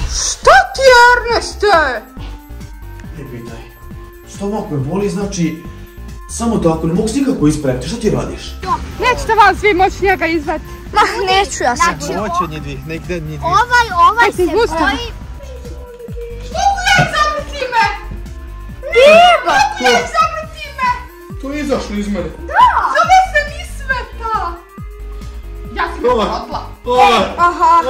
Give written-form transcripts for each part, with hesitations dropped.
Šta ti je, Erneste? Ne pitaj. Stomak me boli, znači... Samo tako, ne mogu se nikako ispraviti, šta ti radiš? Nećete vas svi moći njega izvati. Ma, neću ja sad. Hoće njih dvih, nek de njih dvih. Ovaj se boji... Što uvijek zavrti me? Beba! Uvijek zavrti me? To je izašlo iz mene. Da! Zove se Nisveta. Ja sam je odla. Aha.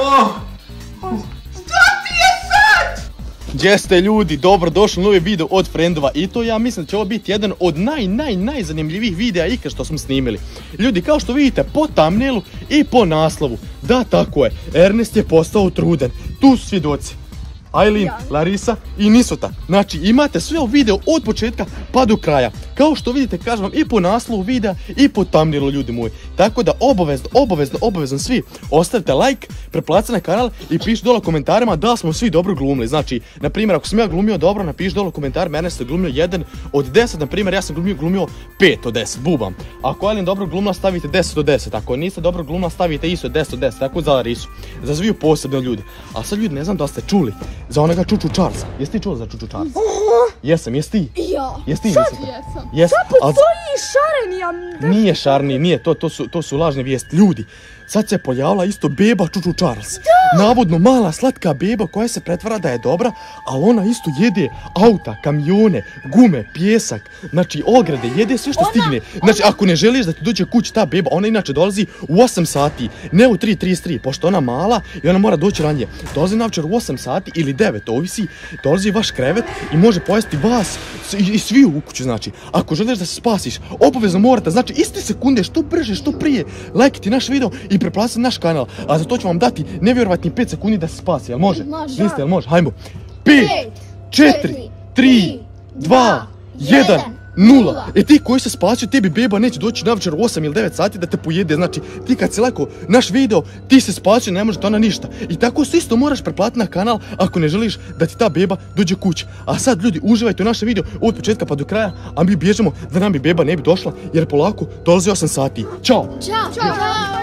Šta ti je sad? Gdje ste ljudi, dobro došli u novi video od Frendova i to ja mislim da će ovo biti jedan od najzanimljivijih videa ikad što smo snimili. Ljudi, kao što vidite po thumbnailu i po naslovu, da tako je, Ernest je postao truden. Tu su svjedoci. Ajlin, Larisa i Nisveta. Znači imate sve u video od početka pa do kraja. Kao što vidite kažem vam i po naslovu videa i po thumbnailu ljudi moji. Tako da obavezno svi ostavite like, pretplatite na kanal i pišite dole u komentarima da smo svi dobro glumili. Znači, na primjer ako sam ja glumio dobro, napišite dole u komentarima Ernest je glumio 1 od 10, na primjer ja sam glumio 5 od 10, bubam. Ako Ajlin dobro glumila stavite 10 od 10, ako niste dobro glumila stavite isto 10 od 10, tako za Larisu. Za sviju posebno ljudi. A sad ljudi ne znam da ste čuli za onoga Čuču Charlesa. Jesi ti čula za Čuču Charlesa? Jesam, jesi ti? Ja. Jesi ti? Sad jesam. Sad postoji šareni Nije šarni, nije, to su lažne vijesti. Ljudi, sad se pojavila isto beba Čuču Charles. Navodno mala slatka beba koja se pretvara da je dobra, ali ona isto jede auta, kamione, gume, pijesak, znači ograde, jede sve što stigne. Znači ako ne želiš da ti dođe kući ta beba, ona inače dolazi u 8 sati, ne u 3:33, pošto ona mala i ona mora doći ranije. Dolazi navečer u 8 sati ili 9, ovisi, dolazi vaš krevet i može pojesti vas i svi u kuću, znači. Ako želiš da se spasiš, obavezno morate, znači iste sekunde, što brže, što prije, lajkati naš video i preplatiti naš kanal, a za to ću vam dati nevjerovatni 5 sekundi da se spasi, jel može? Može. Jel može? Hajmo. 5, 4, 3, 2, 1, 0. E ti koji se spasio, tebi beba neće doći navečer u 8 ili 9 sati da te pojede, znači ti kad si lako naš video, ti se spasio, ne može to ona ništa. I tako se isto moraš preplatiti na kanal ako ne želiš da ti ta beba dođe kući. A sad ljudi, uživajte u našem videu od početka pa do kraja, a mi bježemo da nam bi beba ne bi došla jer polako dolazi 8 sati. Ćao! Ćao!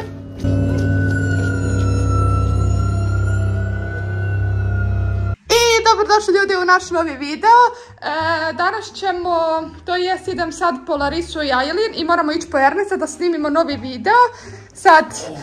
Dobrodošli ljudi u naš novi video. Danas ćemo, to jest idem sad po Larisu i Ajlin i moramo ići po Ernesta da snimimo novi video. Sad...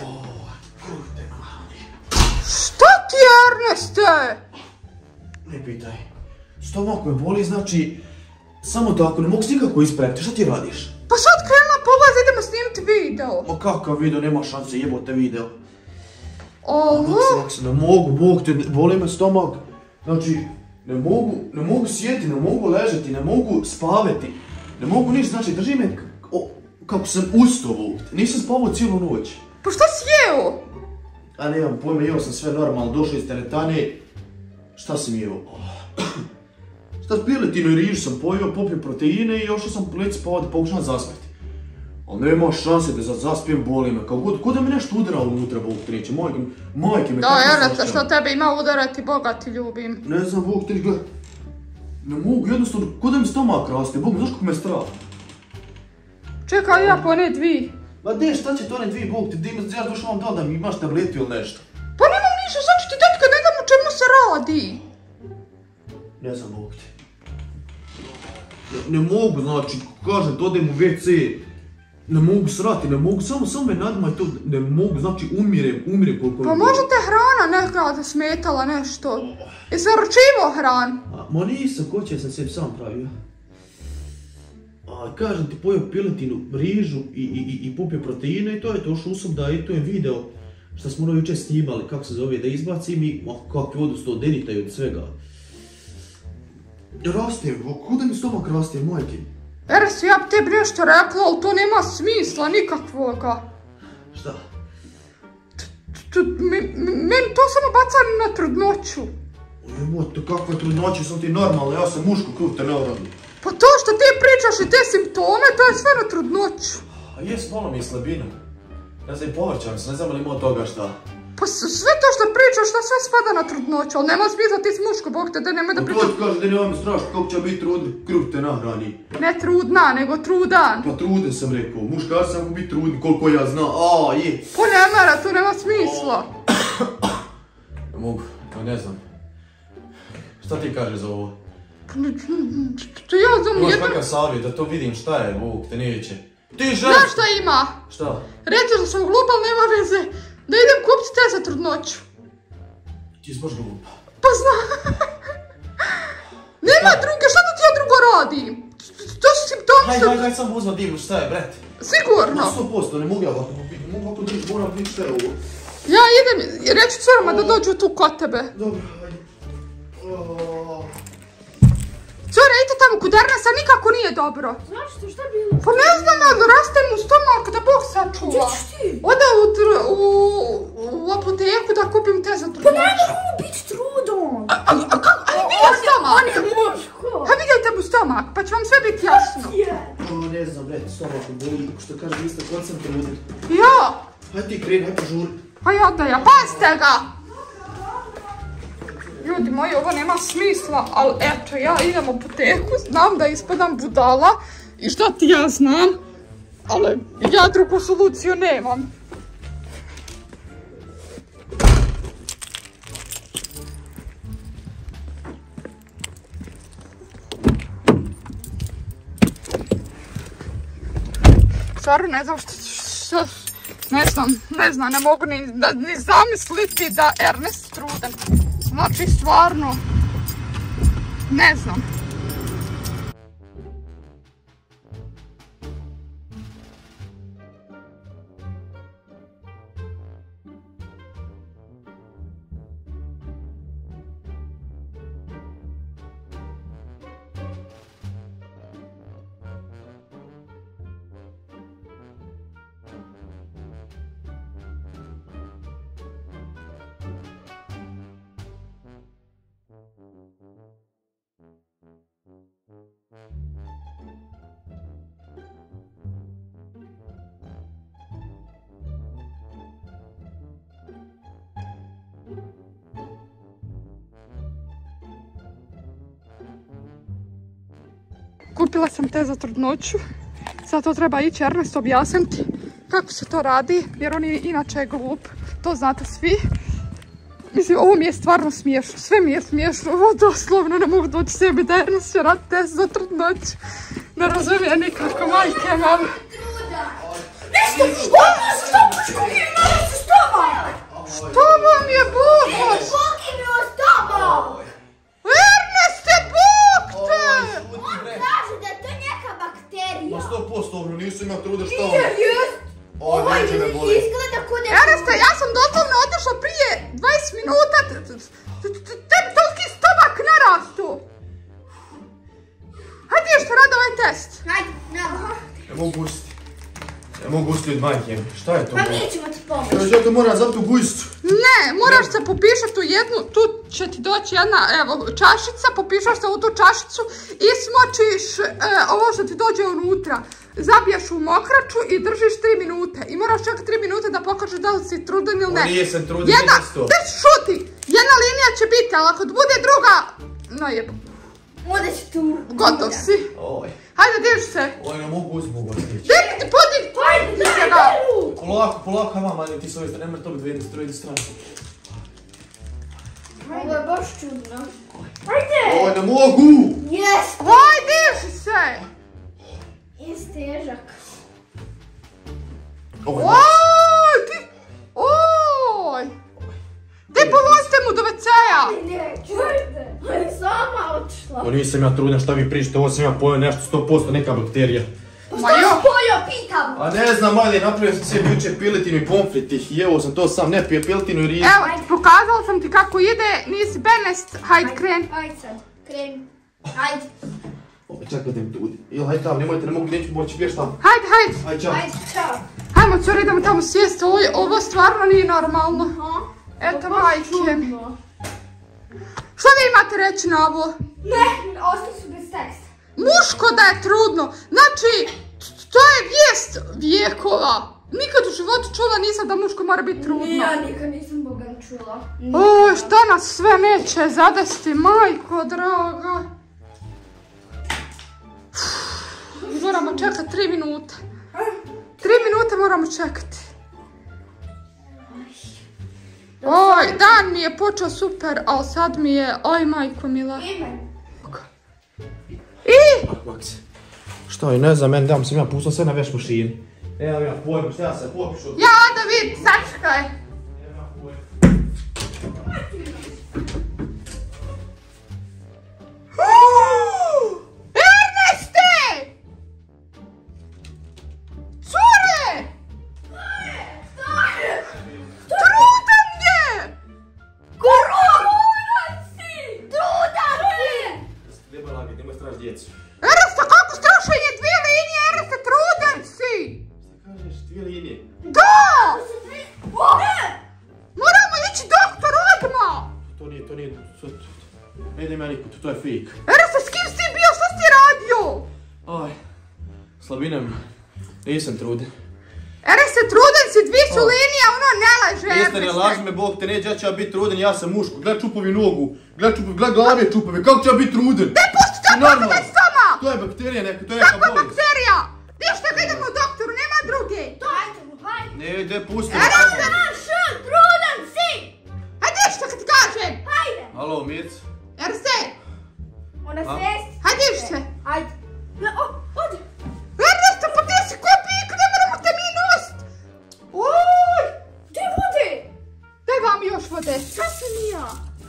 Šta ti je, Erneste? Ne pitaj. Stomak me boli, znači... Samo tako, ne mogu se nikako ispraviti, šta ti radiš? Pa sad krenula polaz, idemo snimiti video. Ma kakav video, nema šanse, jebote video. Ovo? Ne mogu, Bog te, boli me stomak. Znači, ne mogu sjeti, ne mogu ležati, ne mogu spavati. Ne mogu ništa, znači drži me kako sam ustao ovdje. Nisam spavao cijelu noć. Pa šta si jeo? A nemam pojma, jeo sam sve normalno, došao iz teretane. Šta sam jeo? Šta piletinu i rižu sam pojeo, popio proteine i ošao sam po leci spavati, pokušam zaspati. Ali nema šanse da zaspijem, boli me, kao god, da me nešto udara unutra, Bog te neće, majke me da, Erneste, što tebe ima udarati, Boga ti ljubim. Ne znam, Bog te neće, gledaj. Ne mogu, jednostavno, ko da mi stomak raste, Bog, znaš kako me strah. Čekaj, ja po one dvi. Ma de, šta će to one dvi, Bog te, ja došao vam da mi imaš tabletu ili nešto. Pa nemam ništa, sad ću ti dati kad ne znam o čemu se radi. Ne znam, Bog te. Ne mogu, znači, kažem, odem u WC. Ne mogu srati, ne mogu, samo me nadmaj to, ne mogu, znači umirem koliko... Pa možda te hrana neka smetala nešto. Jesi naručivao hran? Ma nisam, koće sam sebi sam pravio. A kažem ti, pojeo piletinu, rižu i popio proteine i to je to, ušao sam da je to je video što smo jučer snimali, kako se zove, da izbacim i kakvi odust od denita i od svega. Raste, kuda mi stomak raste, majke? Ernest, ja bi tebi nešto rekla, ali to nema smisla nikakvoga. Šta? Meni to samo baca na trudnoću. Jebote, kakva trudnoća, sam ti normalna, ja sam muško, krv te ne radi. Pa to što ti pričaš i te simptome, to je sve na trudnoću. A jes, malo mi je slabina. Ja sam i povrćan, ne znam li ima od toga šta. Pa sve to što pričaš, to sve spada na trudnoću, ali nema smisla ti si muško, Bog te, da nemoj da pričaš. Pa to ti kaže da nemam strašno, kako će biti trudni, krv te nahrani. Ne trudna, nego trudan. Pa truden sam rekao, muškar sam mogu biti trudni, koliko ja znam, je. Pa ne mera, to nema smisla. Ne mogu, ja ne znam. Šta ti kažeš za ovo? To ja znam Imaš jedno... kakav savjet da to vidim šta je, Bog te neće. Ti želiš... Znaš šta ima? Šta? Rećeš da sam glupa, ali nema veze. Da idem kupiti te za trudnoću. Ti si baš glupa. Pa znam. Nema druge, šta da ti ja drugo radim? To su simptomi što... Hajde, sam uzma divu, šta je, brate? Sigurno. 100%, ne mogu ja ovako biti, mogu ovako biti, moram biti šta je ovo. Ja idem, reću curama da dođu tu kod tebe. Dobro, hajde. Cure, idite tamo kod Ernesta, nikako nije dobro. Zašto? Šta bilo? Pa ne znam, ali raste mu stomak, da Bog sačuva. Gdje ćeš ti? Ode u apoteku da kupim te za Pa trudnoću. ne mogu biti trudom. A kako? Ajde, vidi stomak. On je muško. Ha, vidite mu stomak, pa će vam sve biti jasno. Ne znam, brate, stomak me boli, što kaže, vi ste koncentrirani. Ja. Hajde ti kreni, hajde požuri. Hajde oddaja, pazite ga. Ljudi moji, ovo nema smisla, ali eto, ja idem u apoteku, znam da ispadam budala i šta ti ja znam, ali ja drugu soluciju nemam. Stvarno ne znam što, ne znam, ne mogu ni zamisliti da Ernest truden. Znači, stvarno, ne znam. Kupila sam te za trudnoću, sad to treba ići Ernest objasniti kako se to radi, jer on je inače glup, to znate svi. Mislim, ovo mi je stvarno smiješno, sve mi je smiješno, ovo doslovno ne mogu doći sebi da Ernest će raditi test za trudnoću. Ne razumijem nikako, majke mam. Nešto, što puškuki imali su stomak? Što vam je Bog? Puškuki mi je stomak! Erneste, Bog te! On kaže da je to neka bakterija. Ma 100%, ono, nisam imao truda šta Nije, jest. Ovo neće me boli. Izgleda kod je... Erneste, ja sam doslovno otišla prije 20 minuta, tebi toliki stomak narastu. Hajde još radi ovaj test. Hajde, nama. Ne mogu gustiti. Ne mogu gustiti od majke. Šta je to? Pa mi ćemo ti pomoći. Ja to moram zapiti u gujicu. Ne, moraš se popišati u jednu, tu će ti doći jedna, evo, čašica, popišaš se u tu čašicu i smočiš ovo što ti dođe unutra. Zabiješ u mokraču i držiš 3 minute. I moraš čekati 3 minute da pokažeš da li si trudan ili ne. O, nisam trudan, Jedna, isto. drži, šuti, jedna linija će biti, ali ako bude druga, no jebo. Onda će tu... Gotov si. Oj, Hajde, diži se. oj, ne mogu gustiti, mogu gustiti. Dek ti podigni. Hajde, daj, ga. daj ruku. Polako, polako, hajde mama, ti s ove strane, nemoj to biti s druge strane. Ovo je baš čudno. Hajde. Oj, ne mogu! Jest. Hajde, diži se. Jest težak. Oj, Oj, ti, oj. Ti pomozite mu do WC-a. Ne, čujte. On je sama otišla. o, nisam ja trudan, šta vi pričate, ovo sam ja pojao nešto 100%, neka bakterija. Pa Ma što jo. si pojao, pitam. A ne znam, ajde, napravio sam sebi jučer piletinu i pomfrit i evo sam to sam, ne pije piletinu i riž. Evo, pokazala sam ti kako ide, nisi benest, hajde kreni. Hajde sad, kreni. Hajde. Oj, čekaj da mi to udi. Ili, hajde tamo, nemojte, ne mogu, neću moći pješ tamo. Hajde, hajde. Hajde, čao. Hajde, čao. Hajmo, curi, idemo tamo sjesti, ovo stvarno nije normalno. Aha. Eto, Baš majke. čudno. Šta vi imate reći na ovo? Ne, ostali su bez teksta. Muško da je trudno, znači, to je vijest vijekova. Nikad u životu čula nisam da muško mora biti trudno. Ja nikad nisam Bogan čula. O, šta nas sve neće zadesti, majko draga. Moramo čekati 3 minute. 3 minute moramo čekati. Oj, dan mi je počeo super, ali sad mi je, oj majko mila. I? Maks, šta je, ne znam, meni dam sam ja pustao sve na veš mašini. Evo ja pojma, šta ja se popišu. Ja, da vidim, sačekaj. Erneste! Cure! Trudan je! Trudan si! Trudan si! Treba lagati, nemoj straš djecu. Erneste, kako strašenje, 2 linije, Erneste, trudan si! Šta kažeš, 2 linije? Da! Moramo ići doktor odmah! To nije, ne idem ja nikud, to je fake. Erneste, s kim si bio, što si radio? Aj, slabina mi, nisam truden. Erneste, trudan si, 2 su linije, ono ne laže, Jeste, ne laži me, Bog te neće, ja ću ja biti truden, ja sam muško. Gledaj čupovi nogu, gledaj glave čupove, kako ću ja biti truden? Ne pusti to pogledaj s toma! To je bakterija neka, to je neka Kakva bolest. bakterija? Ništa, ga idemo doktoru, nema druge. Hajde. Ne, ide, pusti me. Erneste, Trudan si! hajde ništa kad ti kažem. Hajde. Halo, Mirc. Erneste, Ona svest. hajde ništa. Hajde. Odi. Erneste, pa ti si kopijek, ne moramo te mi nost. Oj, Gdje vode? daj vam još vode. Sad sam i ja.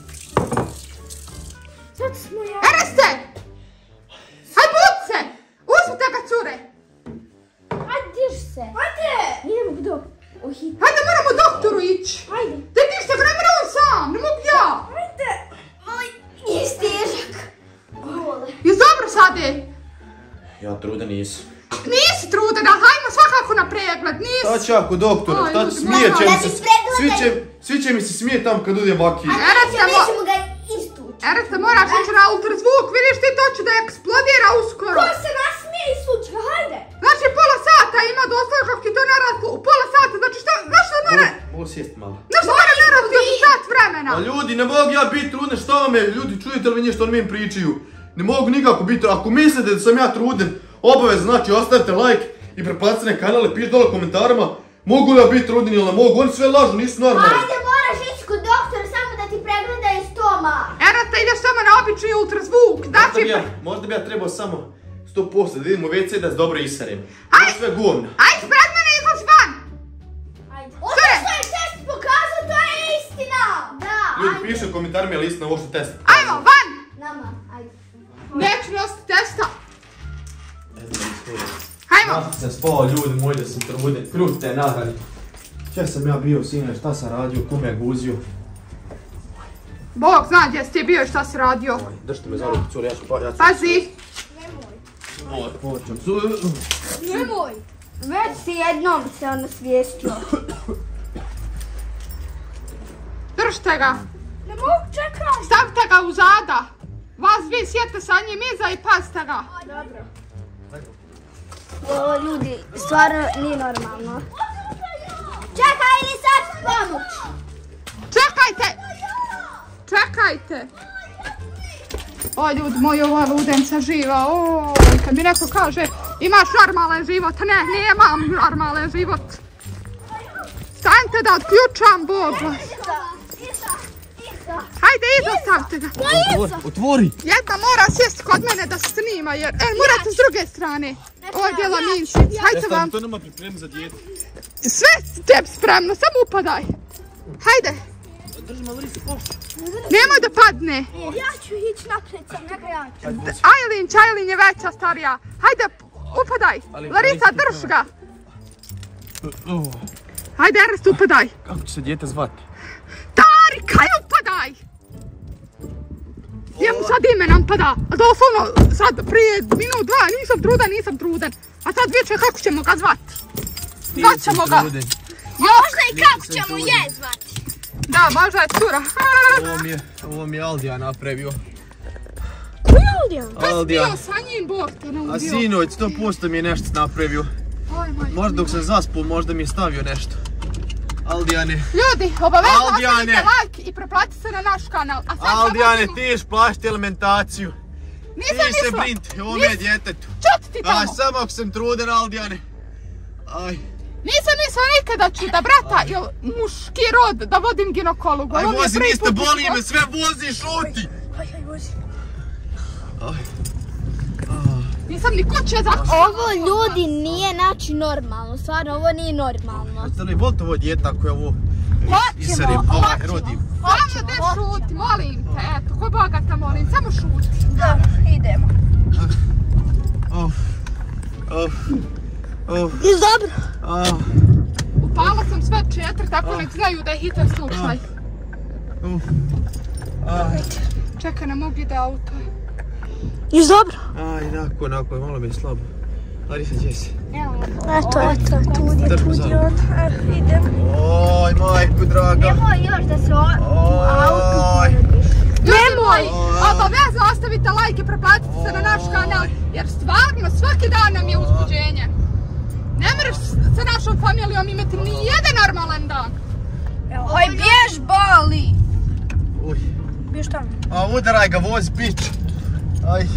Sad smo ja. Erneste, hajde bud se. Uzmite ga, cure. Hajde, diš se. Hajde. Idemo gdje? Ohiti. Hajde, moramo doktoru ići. Hajde. Daj ništa, ga ne moram sam, ne mogu ja. Hajde. Oj, nije stežak. Gole. Je dobro sade? Ja truden nisam. Nisi trudena, hajmo svakako na pregled, nisi. Šta ću ja kod doktora, Aj, šta ljudi, ću, smijet će mi da se, ti pregledaj. svi će mi se smijet tam kad udem vaki. Erneste, Mi ćemo ga istući. Erneste, moraš ići na ultrazvuk, vidiš ti to će da eksplodira uskoro. Ko se nasmije istući ga, hajde. Znači pola sata ima doslovno kako ti to narasti u pola sata, znači šta, znaš što mora? Mogu sjest malo. Znaš što mora narasti još sat vremena? A ljudi, ne mogu ja biti truden, šta vam je, ljudi, čujete li vi nešto, oni mi pričaju? Ne mogu nikako biti, ako mislite da sam ja truden, obavez, znači ostavite like i preplatite na kanale, pišite dole u komentarima, mogu li ja biti truden ili ne mogu, oni sve lažu, nisu normalni. Hajde, moraš ići kod doktora samo da ti pregledaju stoma. Erneste, ideš samo na obični ultrazvuk, znači... Možda bi ja trebao samo 100% da idem u WC da se dobro iserem. Aj! To sve govno. Ajde, pred mene izlazi van! Hajde. Ono što je test pokazao, to je istina. Da, Ljudi, hajde. piše u komentarima je li istina ovo što test. Ajmo, van! Nama, hajde. Neću nositi testa. Ja Ajmo! sam spao, ljudi moji, da sam truden. Krute, nadalje. Če sam ja bio, sine, šta sam radio, kome je guzio? Bog zna gdje si ti bio i šta si radio. Držite me za ruku, curi, ja ću pa... Pazi! Nemoj. Već si jednom se ono svijestio. Držite ga! Ne mogu, čekaj. Stavite ga u zada! Vas dvije sjete sa njim iza i pazite ga! Dobro. Ovo ljudi, stvarno nije normalno. Čekaj ili sad pomoć. Čekajte! Čekajte! O ljudi moji, ova ludenca živa, oj, kad mi neko kaže imaš normalan život, ne, nemam normalan život. Stanite da otključam, Bog vas. Hajde, iza, stavite ga. Otvori! Jedna mora sjest kod mene da se snima, jer, morate s druge strane. Ovo je djela Minčić, hajde vam. To nama pripremi za dijete. Sve tebi spremno, samo upadaj. Hajde. Drži malo risi, pošto. Nemoj da padne. Ja ću ići naprijed sam, neka ja ću. Ajlin je veća, starija. Hajde, upadaj. Larisa, drž ga. Hajde, Ernest, upadaj. Kako će se dijete zvati? Tarika, upadaj. Njemu sad ime nam pada. A doslovno, sad prije minut, 2, nisam truden. A sad viče kako ćemo ga zvati. Zvat ćemo ga. Možda i kako ćemo je zvati. Da, možda je cura. Ovo mi je Aldija napravio. Ko je Aldijan? Kad si bio sa njim, Bog te naudio. A sinoć, 100% mi je nešto napravio. Možda dok sam zaspao, možda mi je stavio nešto. Aldijane. Ljudi, obavezno Aldijane. ostavite like i preplatite se na naš kanal. A sad Aldijane, prelazimo- ti ješ plašiti alimentaciju. Nisam Ti se mislila. brinti o ovome djetetu. Čuti ti Aj, tamo. samo ako sam truden, Aldijane. Aj. Nisam mislila nikada ću da brata, jel muški rod, da vodim ginekologu. Aj vozi, niste, boli me, sve vozi, šuti. Aj, vozi. Nisam ni kuće zakušala. Ovo ljudi nije znači normalno, stvarno ovo nije normalno. Jeste li volite ovo djeta koje ovo iserim, rodim? Samo da šuti, molim te, eto, ko bogata molim, samo šuti. Da, idemo. Jesi dobro? Upala sam sve 4, tako nek znaju da je hitan slučaj. Čekaj, ne mogu ide auto. Jesi dobro? Aj, onako, malo mi je slabo. Larisa, gdje si? Eto, tu je on. Idemo. Oj, majku draga. Nemoj još da se u autu porodiš. Nemoj! Obavezno ostavite like i preplatite se na naš kanal, jer stvarno svaki dan nam je uzbuđenje. Ne možeš sa našom familijom imati ni jedan normalan dan. Oj, bjež boli! Uj. Bjež tamo. Udaraj ga, vozi, pić. Aj.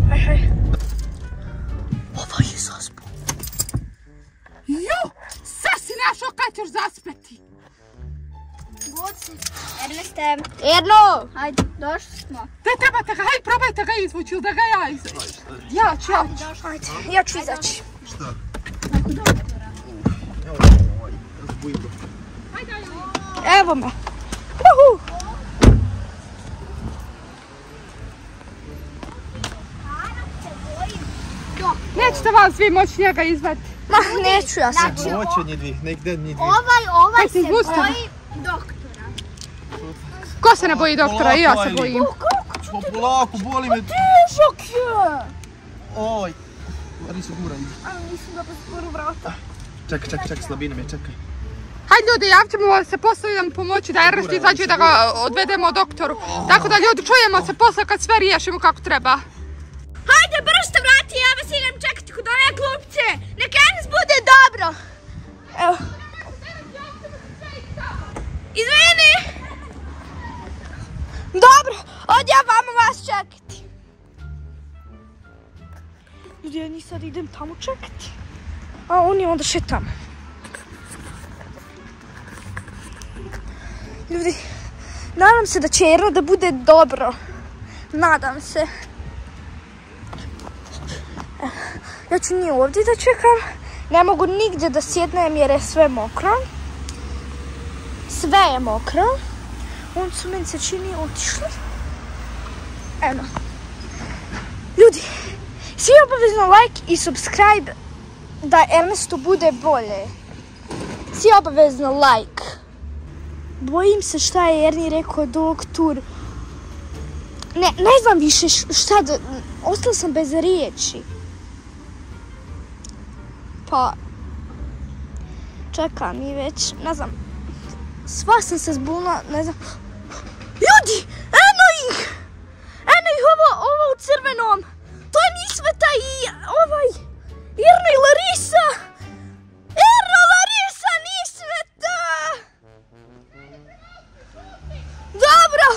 Ovo je zaspao. Ju! Sad si našao kad ćeš zaspeti. Erneste. Erno! Hajde, došli smo. Da trebate ga, hajde probajte ga izvući ili da ga ja izaći. Ja ću. Hajde, ja ću izaći. Šta? Evo me. Uhu. Nećete vas svi moći njega izvati. Ma, neću ja sam. Hoće njih dvih, nek den njih dvih. Ovaj se boji doktora. Ko se ne boji doktora? I ja se bojim. Polako, boli me. Težak je. Oj. Larisa, guraj. Nisam da posporu vrata. Čekaj, slabine me, čekaj. Hajde ljudi, javit ćemo se posle, idem pomoći da Ernest izađe da ga odvedemo doktoru. Tako da ljudi, čujemo se posle kad sve riješimo kako treba. Hajde, bršte vrati, ja vas idem čekati kod ove klupce. Nek Ernest bude dobro. Evo. Izvini. Dobro, od ja vama vas čekati. Ljudi, ja njih sad idem tamo čekati. A on je onda še tamo. Ljudi, nadam se da će Erno da bude dobro. Nadam se. Ja ću njih ovdje da čekam. Ne mogu nigdje da sjednem jer je sve mokro. Sve je mokro. On su meni se čini otišli. Eno. Ljudi, svi obavezno like i subscribe da Ernestu bude bolje. Svi obavezno like. Bojim se šta je Erni rekao doktor. Ne znam više šta da... Ostala sam bez riječi. Pa... Čekam i već, ne znam. Sva sam se zbunila, ne znam. Ljudi! Eno ih! Eno ih ovo u crvenom! To je Nisveta i ovaj... Erno i Larisa! Erno, Larisa, Nisveta! Dobro!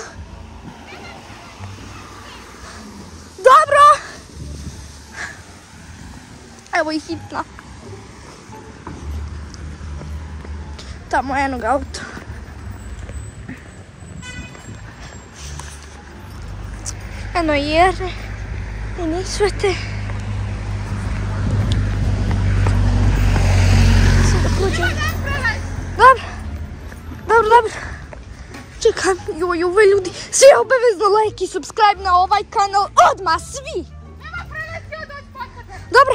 Dobro! Evo i hitna. Tamo je jednog auto. Eno i Erne i Nisvete. Sada pođem. Dobro. Čekam, joj, ove ljudi, svi obavezno like i subscribe na ovaj kanal, odmah, svi! Nema preleti od ovih potrebe. Dobro.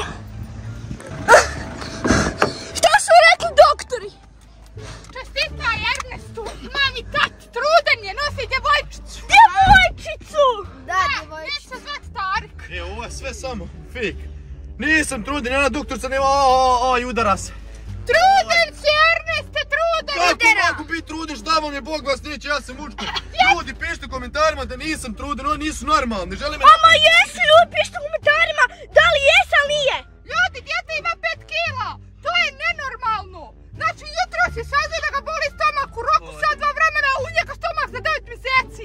Šta su rekli doktori? Čestita Ernestu, mami, tati, truden je, nosi djevojčicu. Djevojčicu! Da, neće se zvat Tarik. Ovo je sve samo fake. Nisam truden, jedna doktorca nema i udara se. Truden si, Erneste, truden! Kako biti truden, šta vam je Bog vas neće, ja sam mučko. Ljudi, pišite u komentarima da nisam truden, oni nisu normalni, žele me... Ama jesu ljudi, pišite u komentarima da li jes, ali nije. Ljudi, djete ima 5 kila, to je nenormalno. Znači, jutro si saznao da ga boli stomak u roku sad 2 vremena, a u njega stomak za 9 mjeseci.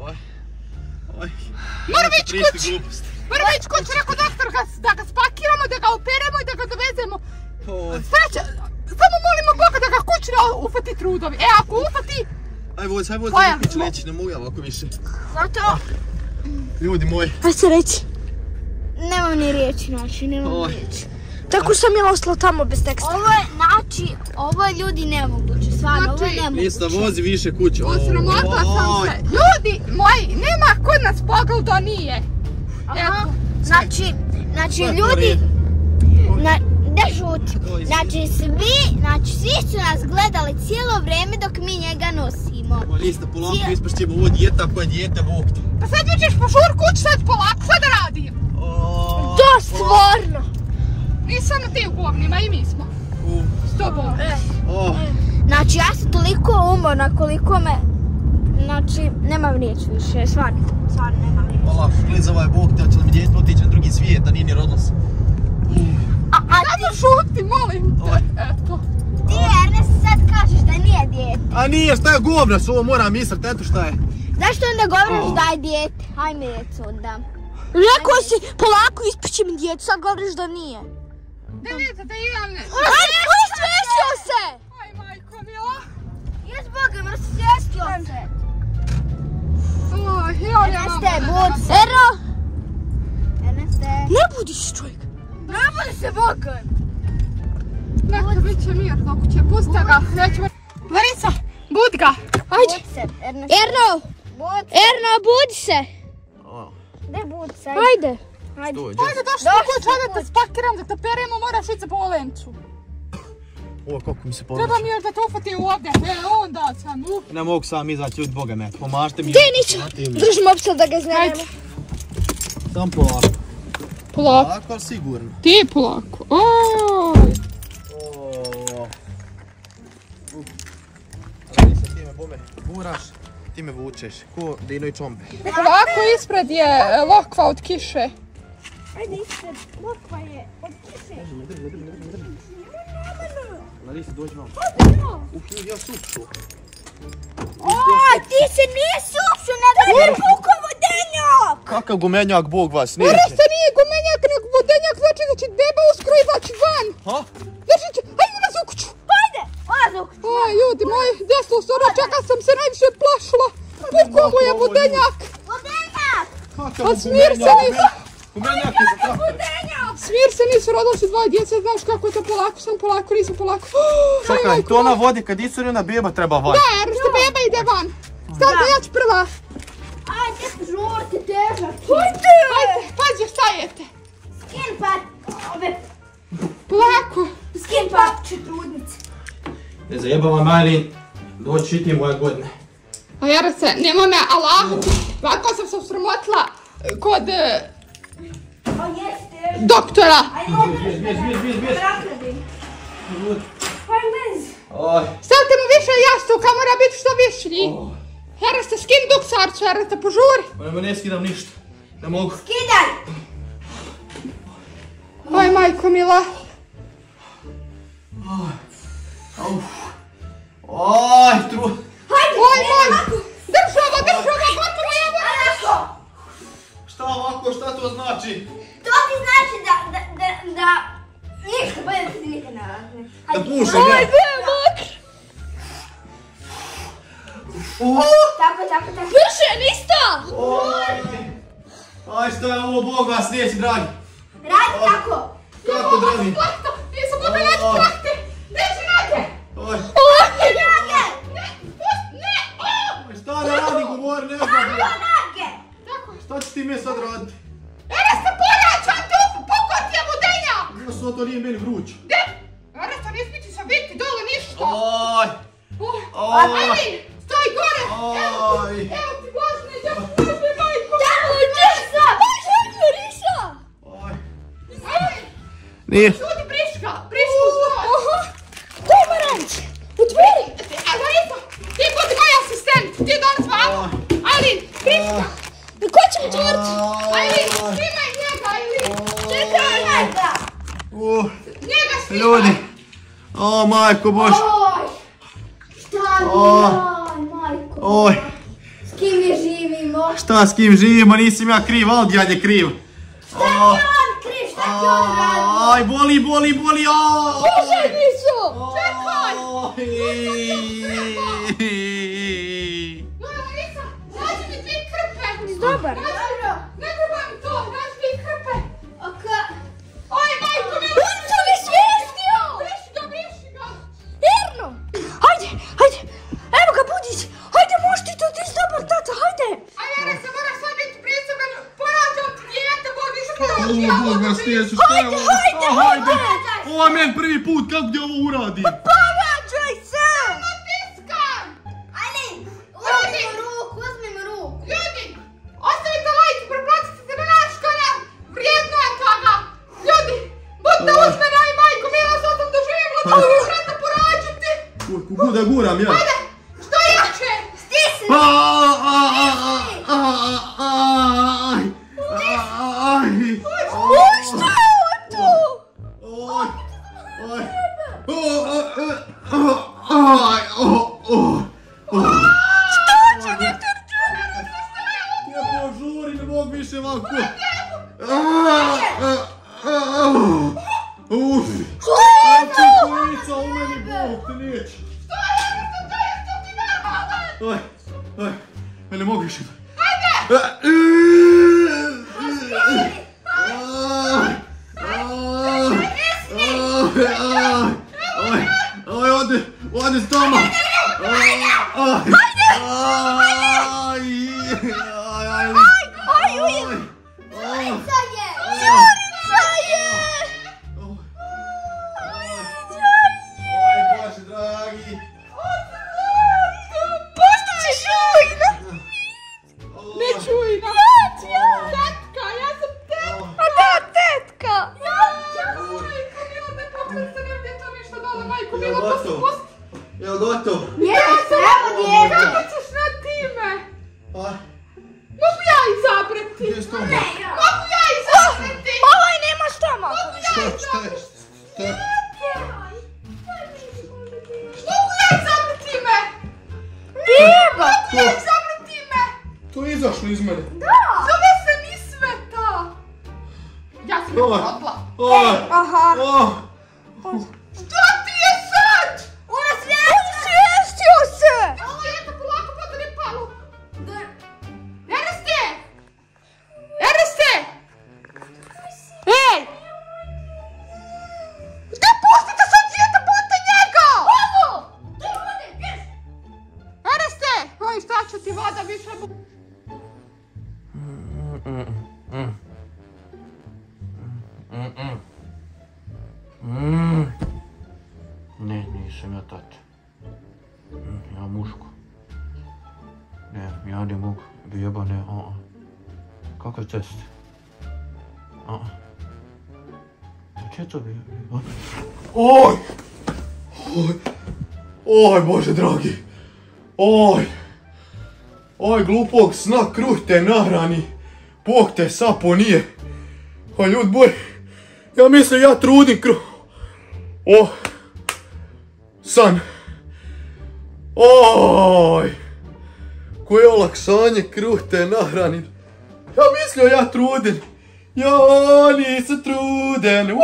Moram ići kući. Moram ići kući, rekao doktor da ga spakiramo, da ga operemo i da ga dovezemo. Sreća, Samo molimo Boga da ga kući ne ufati trudovi. Ako ufati... Aj vozi, ti leći, ne mogu ja ovako više. Zato... Ljudi moji. Aj se reći. Nemam ni riječi, znači, nemam riječi. Tako sam ja ostala tamo bez teksta. Ovo je ljudi nemoguće, stvarno, ovo je nemoguće. Nista, vozi više kuće. Osramotila sam se. Ljudi moji, nema kod nas pogled da nije. Znači, ljudi, ne žuti. Znači, svi su nas gledali cijelo vrijeme dok mi njega nosimo. Nista, polako ispašćemo ovo dijete, ako je dijete vukti. Pa sad mi ćeš požur kući, sad polako, sad da radim. To stvarno. Nisam na ti u govnima i mi smo. S tobom. Znači, ja sam toliko umorna koliko me... Znači, nemam riječ više, stvarno nemam riječ. Polako, klizava je Bog te, hoće nam dijete otići na drugi svijet, da nije ni rodilo se. Samo šuti, molim te, eto. Ti, Ernest, sad kažeš da nije dijete. A nije, šta je govnas, ovo moram mislit, eto šta je. Zašto onda govoriš da je dijete? Hajme djecu onda. Rekao si, polako ispući mi djecu, sad govoriš da nije. Da vidite da imam ne... Rasvjesio se! Aj, majko mila. Jes Bogem, rasvjesio se. Erneste, budi se. Erneste. Ne budiš čovjek. Ne budi se Bogem. Neka, bit će mir dok će, pusta ga. Larisa, budi ga. Ajde. Budi se, Erneste. Erno, budi se. Ne budi se. Ajde. Ajde, došli u kuću, ajde te spakiram, da te peremo, moraš ići za polencu. Ovo, kako mi se pomoći. Treba mi još da te ufati ovdje, onda sam. Ne mogu sam izaći, ljudi, Boga me, pomažite mi. Gdje niću? Držim opsad da ga znamo. Sam polako. Polako? Polako, ali sigurno. Ti polako. Ali ti me bome guraš, ti me vučeš, ko Dino i Čombe. Ovako ispred je lokva od kiše. Ajde, ispred lokva je od kiše. Larisa, dođi vam. Ja supšu. Ti se nije supšu, nego je puko vodenjak! Kakav gumenjak, Bog vas neće. Rasta nije gumenjak, nego vodenjak, znači da će deba uskoro izaći van. Ha? Znači će, ajde ulaz u kuću. Ajde, ulaz u kuću. Aj, ljudi moji, desno storo, čeka sam se najviše plašila. Puko mu je vodenjak. Vodenjak! Kakav Pa smir se nisu. Gumenjak je za traktor. Smir se nisu, rodili su dvoje djece, znaš kako je to polako, sam polako, nisam polako. Čekaj, to ona vodi kad isuri, ona beba treba van. Da, jer što beba ide van. Stavite, ja ću prva. Ajde, žurte, težak. Ajde, pađe, stajete. Skin pat, ove, Polako. skin pat, četrudnice. Ne zajebava Majlin, doći ti moje godine. A jer se, nemoj me, Allah, ovako sam se usramotila kod A jeste. doktora. Ajde, ovdje, rakladim. Ajde, bez. Stavite mu više jastuka, mora biti što višlji. Jer ste skin duksarcu, jer ste požuri. Ma ne skidam ništa, ne mogu. Skidaj. Aj, majko mila. Aj, tru... Oj, moj. Drži ovo, gotovo je ovo. Šta ovako, šta to znači? To ti znači da ništa, bolje da ti nikad ne razne. Da pušem ja. Tako. Brže, nisto! Aj, šta je ovo, Bog vas neći, dragi. Radi tako. Kako, dragi? Nisam mogla naći plahte. Neći noge. Aj. Ne. Šta ne radi, govori, ne znam. Noge. Šta ćeš ti mi sad raditi? Ereste, poračam tu, pukot je vodenja. Jasno, to nije meni vruć. Gdje? Ereste, ne smijeti se biti dole ništa. Aj. Ajde, stoj gore. Evo ti Božne, Bože, majko. Risa! Risa! Aj. Nije. Ljudi, priška u zlo. Pomaranč! Otvori! Larisa, ti budi moj asistent, ti danas vamo. Ajlin, priška. Ko će mi otvoriti? Ajlin, snimaj njega, Ajlin. Čekaj njega! Njega snimaj. Ljudi. O, majko Bož. Oj! Šta mi majko? Oj. S kim mi živimo? Šta s kim živimo, nisam ja kriv, Aldjan je kriv. Šta ti on kriv? Šta ti on radi? Aj, boli. Bože, nisu! krivo! Čekaj! Nađi mi 2 krpe! Dobar. Ne treba mi to, nađi 2 krpe! Oj, majko mi! On to mi svijestio! Briši ga! Erno! Hajde! Evo ga, budić! Hajde, možeš ti to, ti si dobar tata, hajde! Ajde, Ere, se moraš sad biti priseban, porađam ti dijete, više ti Bog vas neću, šta je ovo? Hajde! Ovo je meni prvi put, kako gdje ovo uradi? Porađaj se! Tiskam! Ajde! Uzmimo ruku! Ljudi, ostavite like, preplatite se na naš kanal, vrijedno je toga! Ljudi, budite uz mene i majko, mila, sad sam doživjela da ću vrata porađati! Kuda guram ja? Ajde, što jače? Stisni! Šta je ovo tu? Što će mi Ja požuri, ne mogu više ovako. Kulica u meni, Bog te neće. Ne mogu više. Ode stomak. Jurica je! Jurica je! Bože dragi. Postaćeš ujna! Ne čujna! Tetka, ja sam tetka! A da, tetka! Majko mila, ne popili se ne gdje to ništa dole, majko mila, to se posti... Jel gotov? Kako ćeš na time? Mogu ja izabrati? Gdje je stomak? Mogu ja izabrati? Ovaj nema stomaka! Mogu ja izabrati ime? Beba! Mogu ja izabrati ime? To je izašlo iz mene. Zove se Misveta. Ja sam je porodila. Aha! Što ti je sad? Ona svijestio se! Ovo je jedno polako padane palo. Erste! Erste! Ej! Da pustite sad dijete, budite njega! Ovo! Erste! Oj, šta će ti voda više... Ne, nisam ja tata. Ja muško. Ne, ja ne mogu. Beba ne, Kakve ceste? Gdje to beba? Oj, Bože dragi. Oj, glupog sna, kruh te nahrani. Bog te sapo nije. Oj, ljud boj. Ja mislim ja trudim kruh. San. Oj. Koje olaksanje, kruh te nahrani. Ja mislio ja truden. Ja nisam truden.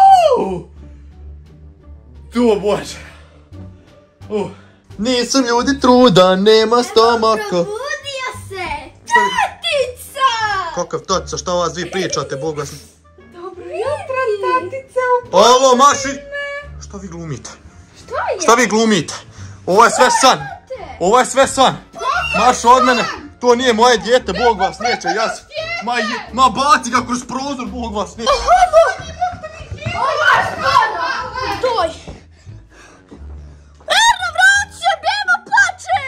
Tu, Bože. Nisam ljudi trudan, nema stomaka. Probudio se! Tatica! Kakav tatica, šta vas vi pričate, Bog vas... Dobro jutro, tatice. Alo, Maši! Šta vi glumite? Šta vi glumite? Ovo je sve san. Ovo je sve san. Maš od mene. To nije moje dijete, Bog vas neće. Ma baci ga kroz prozor, Bog vas neće. Doj! Erno, vrati se, beba plače!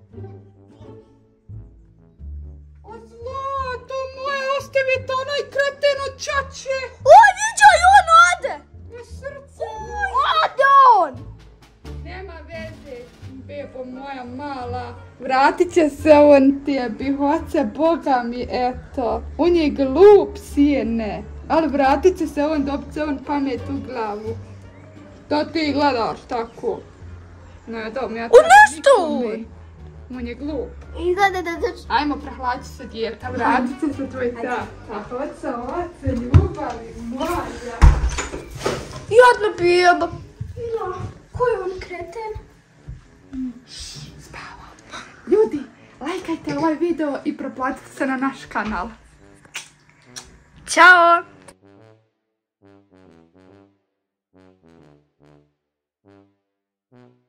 O zlato moje, ostavite onaj kreten od čače. Oj, viđaj, on ode! Na srcu. Ode on! Nema veze, bebo moja mala. Vratit će se on tebi, hoće, Boga mi, eto. On je glup, sine. Ali vratit će se on, dobit će on pamet u glavu. To ti gledaš tako. Ne, dom, ja On nešto! On je glup. Izgleda da... Ajmo, prehlađi se djeta, vratit će se tvoj tata. Hoće, ljubavi moja. Jadna beba. Ja, ko je on kreten? Spava. Ljudi, lajkajte ovaj video i pretplatite se na naš kanal. Ćao! Thank you.